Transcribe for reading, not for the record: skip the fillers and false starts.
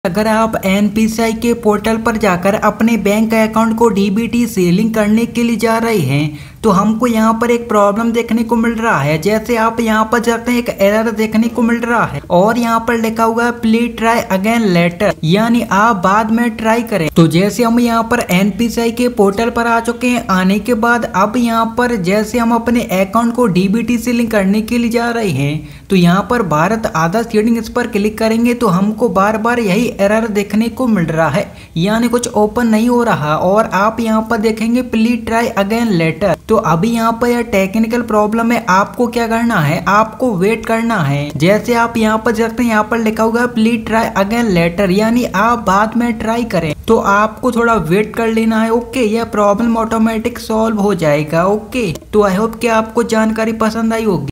अगर आप एनपीसीआई के पोर्टल पर जाकर अपने बैंक अकाउंट को डीबीटी से लिंक करने के लिए जा रहे हैं तो हमको यहाँ पर एक प्रॉब्लम देखने को मिल रहा है। जैसे आप यहाँ पर जाते हैं एक एरर देखने को मिल रहा है और यहाँ पर लिखा हुआ है प्लीज ट्राई अगेन लेटर, यानी आप बाद में ट्राई करें। तो जैसे हम यहाँ पर एनपीसीआई के पोर्टल पर आ चुके हैं, आने के बाद अब यहाँ पर जैसे हम अपने अकाउंट को डीबीटी से लिंक करने के लिए जा रहे हैं तो यहाँ पर भारत आधार सीडिंग इस पर क्लिक करेंगे तो हमको बार बार यही एरर देखने को मिल रहा है, यानी कुछ ओपन नहीं हो रहा। और आप यहाँ पर देखेंगे प्लीज ट्राई अगेन लेटर। तो अभी यहाँ पर यह टेक्निकल प्रॉब्लम है, आपको क्या करना है, आपको वेट करना है। जैसे आप यहाँ पर जाते हैं, यहाँ पर लिखा हुआ है प्लीज ट्राई अगेन लेटर, यानी आप बाद में ट्राई करें। तो आपको थोड़ा वेट कर लेना है। ओके, यह प्रॉब्लम ऑटोमेटिक सॉल्व हो जाएगा। ओके, तो आई होप कि आपको जानकारी पसंद आई होगी।